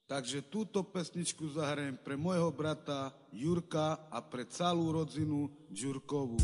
Takže túto pesničku zahrajem pre môjho brata Jurka a pre celú rodzinu Đurkovú.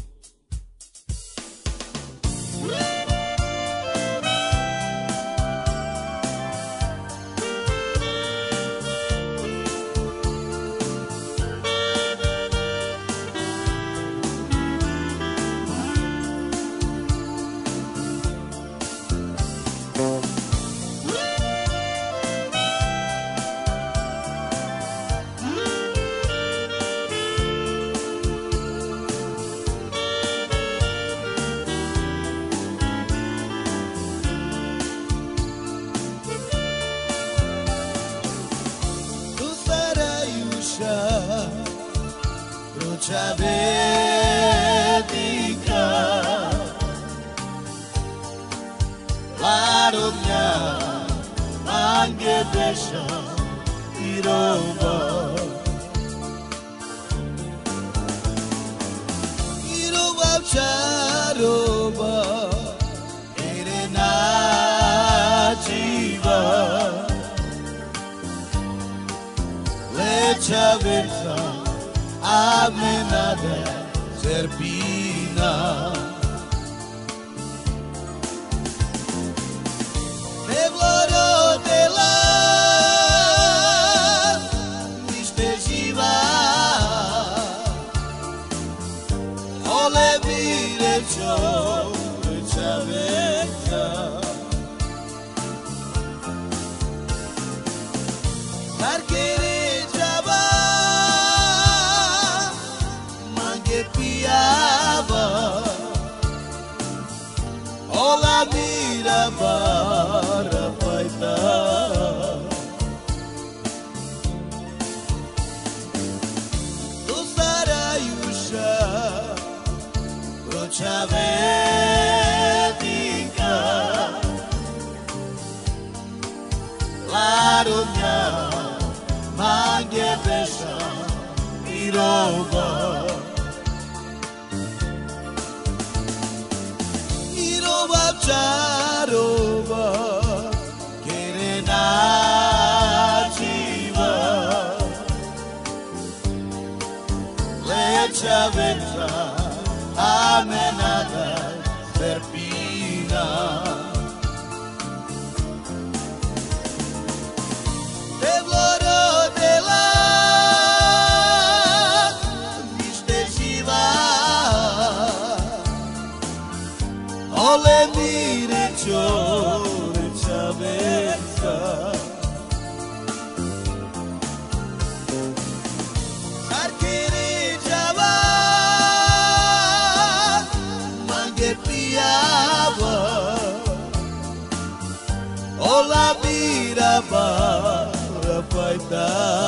Crucea vedica la Romea Manghedesha Irova Charova Irena Jiva Lecha Versa Amenada Zerbina Devloro de la Niște živa Ole vire čo Čaveka Parkere Java Piava Ola mira para paita Tu sarayusha Rocha vedica La Romea Manghedesha Irova Charova Kirena Jiva Lecha Venza Amenada Zerbina Devloro de la Niște živa Ole mire ciore Čaveka Sarkere Java Mange piava Ola mira para paita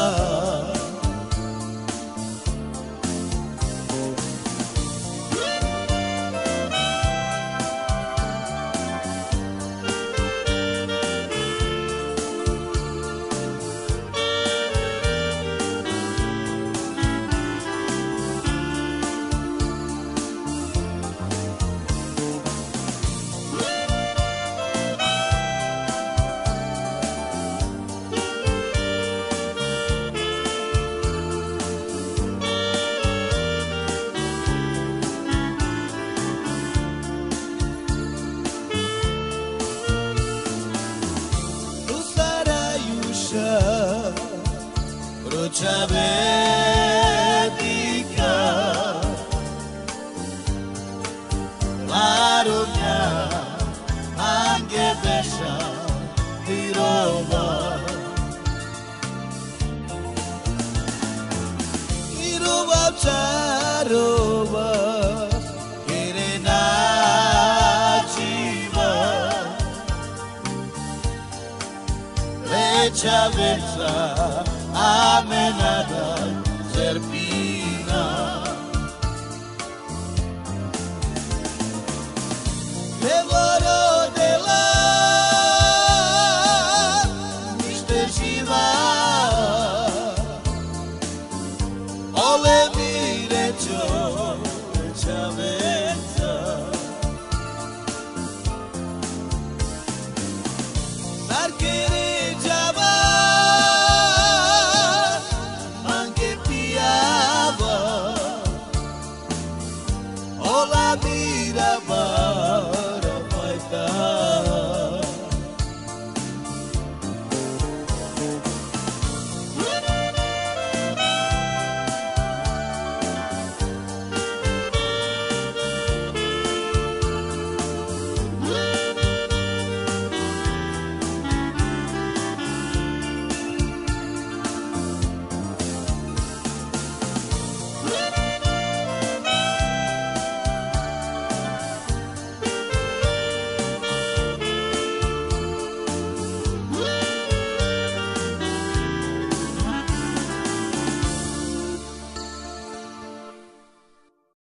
Crucea vedica La Romea Manghedesha Irova Irova Charova Kirena Jiva Lecha Versa Amenada Zerbina